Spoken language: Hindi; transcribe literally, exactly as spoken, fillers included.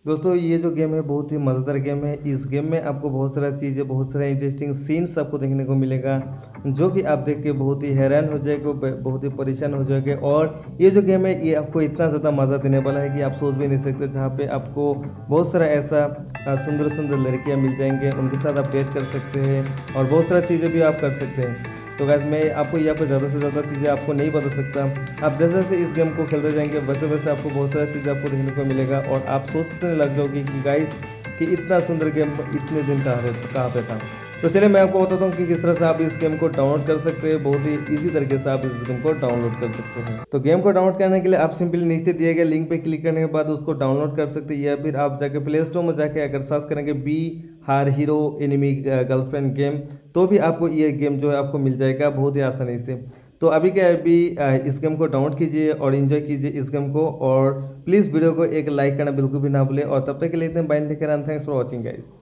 दोस्तों ये जो गेम है बहुत ही मज़ेदार गेम है। इस गेम में आपको बहुत सारा चीज़ें, बहुत सारा इंटरेस्टिंग सीन्स आपको देखने को मिलेगा, जो कि आप देख के बहुत ही हैरान हो जाएगा, बहुत ही परेशान हो जाएंगे। और ये जो गेम है ये आपको इतना ज़्यादा मज़ा देने वाला है कि आप सोच भी नहीं सकते। जहाँ पे आपको बहुत सारा ऐसा सुंदर सुंदर लड़कियाँ मिल जाएंगे, उनके साथ आप डेट कर सकते हैं और बहुत सारा चीज़ें भी आप कर सकते हैं। तो गाइस मैं आपको यहाँ पर ज़्यादा से ज़्यादा चीज़ें आपको नहीं बता सकता। आप जैसे जैसे इस गेम को खेलते जाएंगे वैसे वैसे आपको बहुत सारी चीज़ें आपको देखने को मिलेगा और आप सोचने लग जाओगे कि गाइस कि इतना सुंदर गेम इतने दिन कहाँ पे कहाँ पे था। तो चलिए मैं आपको बताता हूँ कि किस तरह से आप इस गेम को डाउनलोड कर सकते हैं। बहुत ही इजी तरीके से आप इस गेम को डाउनलोड कर सकते हैं। तो गेम को डाउनलोड करने के लिए आप सिंपली नीचे दिए गए लिंक पे क्लिक करने के बाद उसको डाउनलोड कर सकते हैं, या फिर आप जाके प्ले स्टोर में जाके अगर सर्च करेंगे बी हार हीरो एनिमी गर्लफ्रेंड गेम, तो भी आपको ये गेम जो है आपको मिल जाएगा बहुत ही आसानी से। तो अभी क्या है, अभी इस गेम को डाउनलोड कीजिए और इन्जॉय कीजिए इस गेम को, और प्लीज़ वीडियो को एक लाइक करना बिल्कुल भी ना भूलें। और तब तक के लिए इतने bye, take care and thanks for watching guys.